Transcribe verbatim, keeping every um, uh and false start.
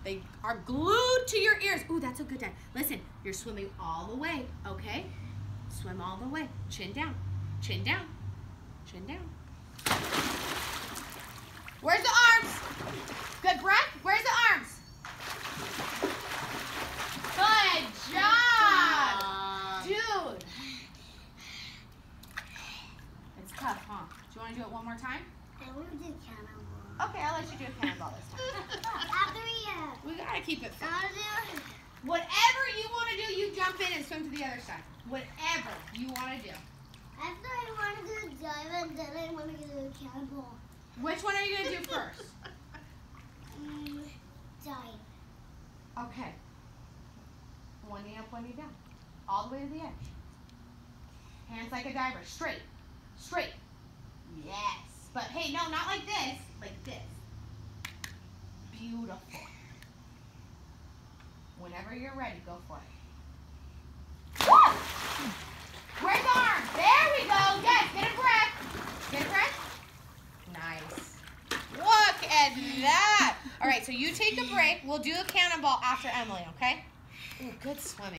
They are glued to your ears. Ooh, that's a good dive. Listen, you're swimming all the way, okay? Swim all the way. Chin down, chin down, chin down. Where's the arms? Good breath. Where's the arms? Good job, dude. It's tough, huh? Do you want to do it one more time? I want to do cannonball. Okay, I'll let you do a cannonball this time. After we, uh, We gotta keep it fun. I'll do. Whatever you want to do, you jump in and swim to the other side. Whatever you want to do. After I want to do dive and then I want to do a cannonball. Which one are you gonna do first? Mm, dive. Okay. One knee up, one knee down. All the way to the edge. Hands like a diver. Straight. Straight. Yes. But hey, no, not like this. Like this. Beautiful. Whenever you're ready, go for it. Woo! Where's the arm? There we go. Yes, get a breath. Get a breath. Nice. Look at that. All right, so you take a break. We'll do a cannonball after Emily, okay? Ooh, good swimming.